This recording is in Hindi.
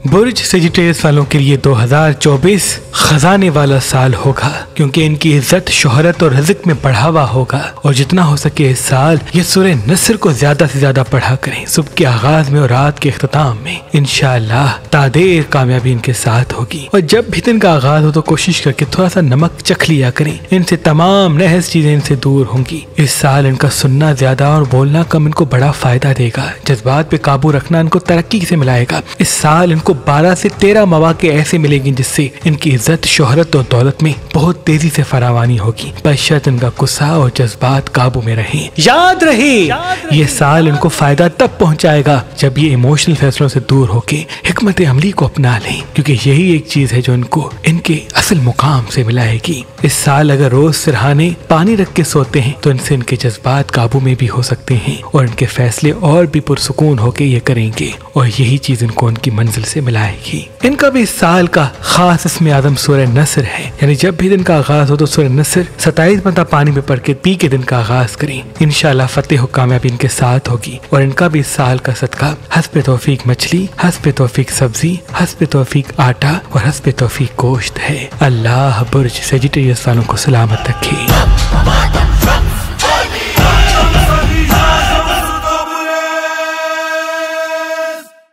बुर्ज सेजिटेरियस वालों के लिए 2024 खजाने वाला साल होगा, क्योंकि इनकी इज्जत, शोहरत और रिज़्क में बढ़ावा होगा। और जितना हो सके इस साल ये सूरह नस्र को ज्यादा से ज्यादा पढ़ा करें, सुबह के आगाज में और रात के इख्तिताम में। इंशाअल्लाह तादेर कामयाबी इनके साथ होगी। और जब भी दिन का आगाज हो तो कोशिश करके थोड़ा सा नमक चख लिया करें, इनसे तमाम नहस चीजें इनसे दूर होंगी। इस साल इनका सुनना ज्यादा और बोलना कम इनको बड़ा फायदा देगा। जज्बात पे काबू रखना इनको तरक्की से मिलाएगा। इस साल इनको 12 से 13 मौके ऐसे मिलेंगे जिससे इनकी इज्जत, शोहरत और दौलत में बहुत तेजी से फरावानी होगी, बशर्त इनका गुस्सा और जज्बात काबू में रहे। याद रहे ये साल इनको फायदा तब पहुंचाएगा जब ये इमोशनल फैसलों से दूर होके हिकमत अमली को अपना लें, क्योंकि यही एक चीज है जो इनको इनके असल मुकाम से मिलाएगी। इस साल अगर रोज सिरहाने पानी रख के सोते हैं तो इनसे इनके जज्बात काबू में भी हो सकते हैं और इनके फैसले और भी पुरसुकून होके ये करेंगे, और यही चीज इनको उनकी मंजिल से मिलाएगी। इनका भी इस साल का खास इसमें आदम सूरह नस्र है, यानी जब भी दिन का आगाज हो तो सूरह नस्र 27 मरतबा पानी में पढ़ के पी के दिन का आगाज करें। इंशाअल्लाह फतेह और कामयाबी इनके साथ होगी। और इनका भी इस साल का सदका हस्बे तौफीक मछली, हस्बे तौफीक सब्जी, हस्बे तौफीक आटा और हस्बे तौफीक गोश्त है। अल्लाह बुर्ज सेजिटेरियस वालों को सलामत रखे।